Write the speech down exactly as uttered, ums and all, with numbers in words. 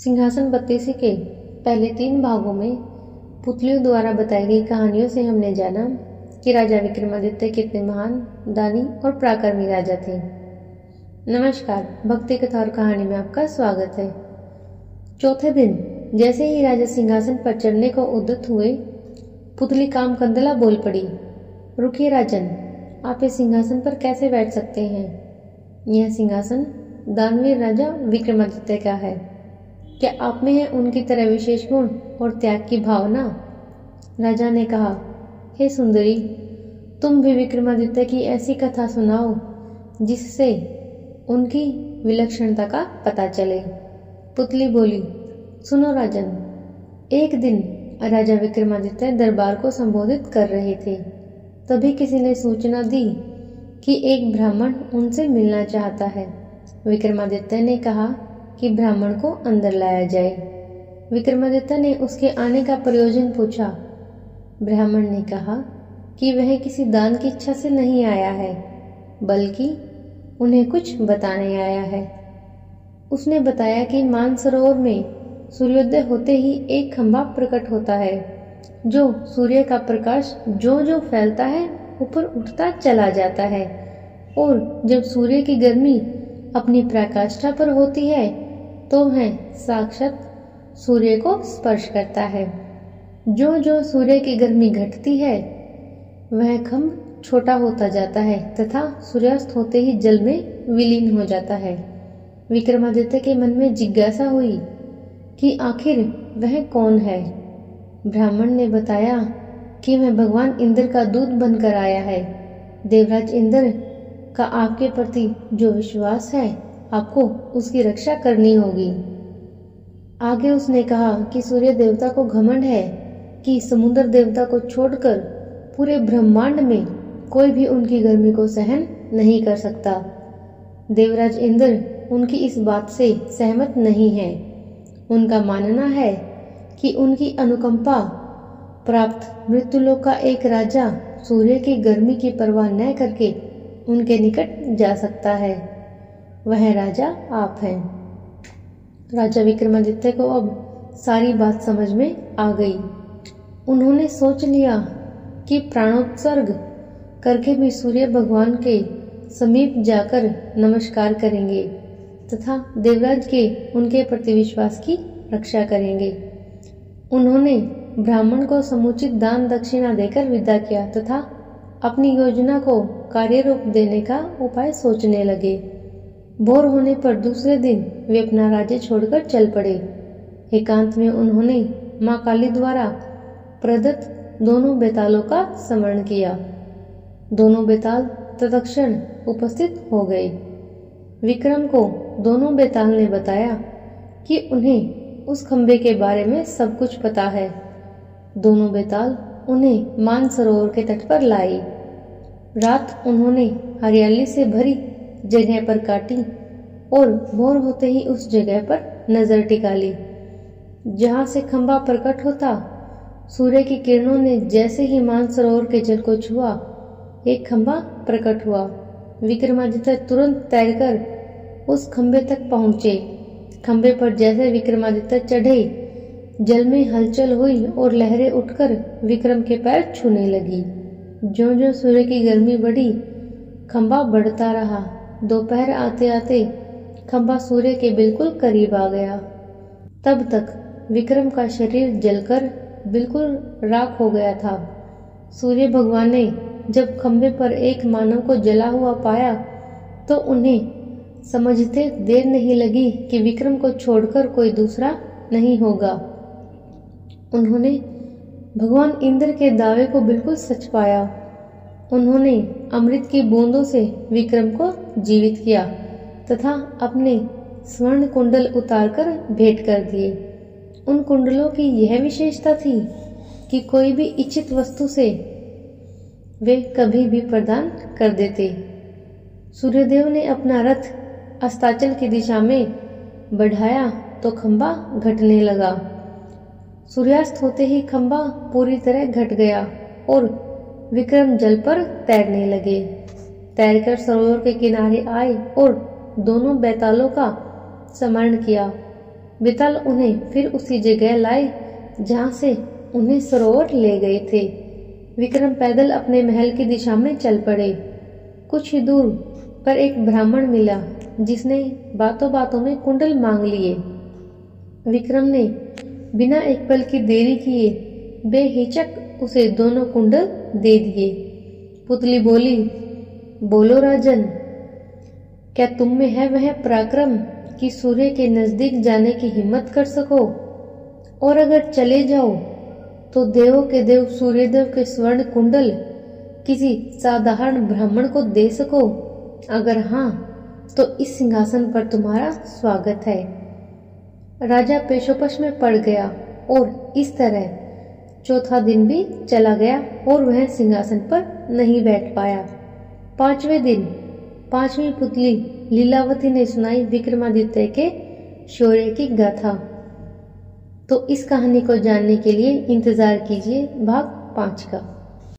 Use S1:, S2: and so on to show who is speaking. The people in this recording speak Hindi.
S1: सिंहासन बत्तीसी के पहले तीन भागों में पुतलियों द्वारा बताई गई कहानियों से हमने जाना कि राजा विक्रमादित्य कितने महान, दानी और पराक्रमी राजा थे। नमस्कार, भक्ति कथा और कहानी में आपका स्वागत है। चौथे दिन जैसे ही राजा सिंहासन पर चढ़ने को उद्यत हुए, पुतली कामकंदला बोल पड़ी, रुकिए राजन, आप इस सिंहासन पर कैसे बैठ सकते हैं? यह सिंहासन दानवीर राजा विक्रमादित्य का है। क्या आप में है उनकी तरह विशेष गुण और त्याग की भावना? राजा ने कहा, हे सुंदरी, तुम भी विक्रमादित्य की ऐसी कथा सुनाओ जिससे उनकी विलक्षणता का पता चले। पुतली बोली, सुनो राजन। एक दिन राजा विक्रमादित्य दरबार को संबोधित कर रहे थे। तभी किसी ने सूचना दी कि एक ब्राह्मण उनसे मिलना चाहता है। विक्रमादित्य ने कहा कि ब्राह्मण को अंदर लाया जाए। विक्रमादित्य ने उसके आने का प्रयोजन पूछा। ब्राह्मण ने कहा कि वह किसी दान की इच्छा से नहीं आया है, बल्कि उन्हें कुछ बताने आया है। उसने बताया कि मानसरोवर में सूर्योदय होते ही एक खंभा प्रकट होता है, जो सूर्य का प्रकाश जो जो फैलता है ऊपर उठता चला जाता है, और जब सूर्य की गर्मी अपनी पराकाष्ठा पर होती है तो वह साक्षात सूर्य को स्पर्श करता है। जो जो सूर्य की गर्मी घटती है वह खंभ छोटा होता जाता है तथा सूर्यास्त होते ही जल में विलीन हो जाता है। विक्रमादित्य के मन में जिज्ञासा हुई कि आखिर वह कौन है। ब्राह्मण ने बताया कि वह भगवान इंद्र का दूत बनकर आया है। देवराज इंद्र का आपके प्रति जो विश्वास है, आपको उसकी रक्षा करनी होगी। आगे उसने कहा कि सूर्य देवता को घमंड है कि समुद्र देवता को छोड़कर पूरे ब्रह्मांड में कोई भी उनकी गर्मी को सहन नहीं कर सकता। देवराज इंद्र उनकी इस बात से सहमत नहीं है। उनका मानना है कि उनकी अनुकंपा प्राप्त मृत्युलोक का एक राजा सूर्य की गर्मी की परवाह न करके उनके निकट जा सकता है। वह राजा आप हैं। राजा विक्रमादित्य को अब सारी बात समझ में आ गई। उन्होंने सोच लिया कि प्राणोत्सर्ग करके भी सूर्य भगवान के समीप जाकर नमस्कार करेंगे तथा देवराज के उनके प्रति विश्वास की रक्षा करेंगे। उन्होंने ब्राह्मण को समुचित दान दक्षिणा देकर विदा किया तथा अपनी योजना को कार्यरूप देने का उपाय सोचने लगे। भोर होने पर दूसरे दिन वे अपना राज्य छोड़कर चल पड़े। एकांत में उन्होंने मां काली द्वारा प्रदत्त दोनों बेतालों का स्मरण किया। दोनों बेताल तत्क्षण उपस्थित हो गए। विक्रम को दोनों बेताल ने बताया कि उन्हें उस खंबे के बारे में सब कुछ पता है। दोनों बेताल उन्हें मानसरोवर के तट पर लाए। रात उन्होंने हरियाली से भरी जगह पर काटी और भोर होते ही उस जगह पर नजर टिका ली जहां से खंभा प्रकट होता। सूर्य की किरणों ने जैसे ही मानसरोवर के जल को छुआ, एक खंभा प्रकट हुआ। विक्रमादित्य तुरंत तैरकर उस खंभे तक पहुंचे। खंभे पर जैसे विक्रमादित्य चढ़े, जल में हलचल हुई और लहरें उठकर विक्रम के पैर छूने लगी। ज्यों ज्यों सूर्य की गर्मी बढ़ी, खंभा बढ़ता रहा। दोपहर आते आते खंभा सूर्य के बिल्कुल करीब आ गया। तब तक विक्रम का शरीर जलकर बिल्कुल राख हो गया था। सूर्य भगवान ने जब खंभे पर एक मानव को जला हुआ पाया तो उन्हें समझते देर नहीं लगी कि विक्रम को छोड़कर कोई दूसरा नहीं होगा। उन्होंने भगवान इंद्र के दावे को बिल्कुल सच पाया। उन्होंने अमृत की बूंदों से विक्रम को जीवित किया तथा अपने स्वर्ण कुंडल उतारकर भेंट कर दिए। उन कुंडलों की यह विशेषता थी कि कोई भी इच्छित वस्तु से वे कभी भी प्रदान कर देते। सूर्यदेव ने अपना रथ अस्ताचल की दिशा में बढ़ाया तो खंभा घटने लगा। सूर्यास्त होते ही खंभा पूरी तरह घट गया और विक्रम जल पर तैरने लगे। तैरकर सरोवर के किनारे आए और दोनों बेतालों का स्मरण किया। बेताल उन्हें फिर उसी जगह लाए जहां से उन्हें सरोवर ले गए थे। विक्रम पैदल अपने महल की दिशा में चल पड़े। कुछ ही दूर पर एक ब्राह्मण मिला जिसने बातों बातों में कुंडल मांग लिए। विक्रम ने बिना एक पल की देरी किए बेहिचक उसे दोनों कुंडल दे दिए। पुतली बोली, बोलो राजन, क्या तुम में है वह पराक्रम कि सूर्य के नजदीक जाने की हिम्मत कर सको, और अगर चले जाओ तो देवों के देव सूर्यदेव के स्वर्ण कुंडल किसी साधारण ब्राह्मण को दे सको? अगर हाँ तो इस सिंहासन पर तुम्हारा स्वागत है। राजा पेशोपश में पड़ गया और इस तरह चौथा दिन भी चला गया और वह सिंहासन पर नहीं बैठ पाया। पांचवें दिन पांचवी पुतली लीलावती ने सुनाई विक्रमादित्य के शौर्य की गाथा। तो इस कहानी को जानने के लिए इंतजार कीजिए भाग पांच का।